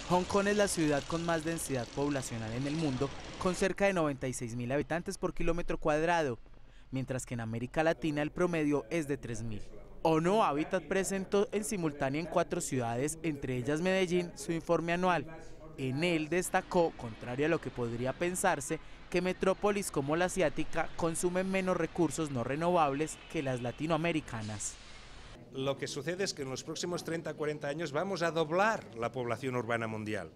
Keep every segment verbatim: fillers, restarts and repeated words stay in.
Hong Kong es la ciudad con más densidad poblacional en el mundo, con cerca de noventa y seis mil habitantes por kilómetro cuadrado, mientras que en América Latina el promedio es de tres mil. ONU Habitat presentó en simultánea en cuatro ciudades, entre ellas Medellín, su informe anual. En él destacó, contrario a lo que podría pensarse, que metrópolis como la asiática consumen menos recursos no renovables que las latinoamericanas. Lo que sucede es que en los próximos treinta a cuarenta años vamos a doblar la población urbana mundial.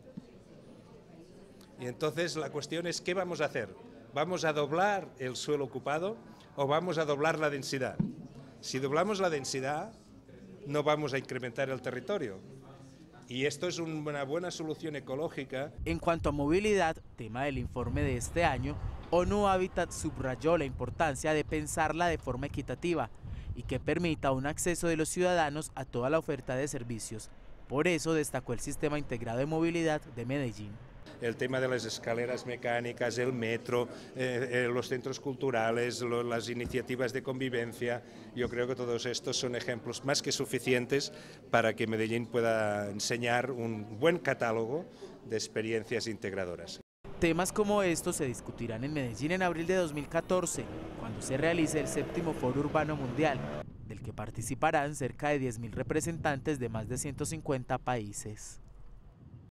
Y entonces la cuestión es, ¿qué vamos a hacer? ¿Vamos a doblar el suelo ocupado o vamos a doblar la densidad? Si doblamos la densidad, no vamos a incrementar el territorio. Y esto es una buena solución ecológica. En cuanto a movilidad, tema del informe de este año, ONU Habitat subrayó la importancia de pensarla de forma equitativa y que permita un acceso de los ciudadanos a toda la oferta de servicios. Por eso destacó el sistema integrado de movilidad de Medellín. El tema de las escaleras mecánicas, el metro, eh, eh, los centros culturales, lo, las iniciativas de convivencia, yo creo que todos estos son ejemplos más que suficientes para que Medellín pueda enseñar un buen catálogo de experiencias integradoras. Temas como estos se discutirán en Medellín en abril de dos mil catorce, cuando se realice el séptimo Foro Urbano Mundial, del que participarán cerca de diez mil representantes de más de ciento cincuenta países.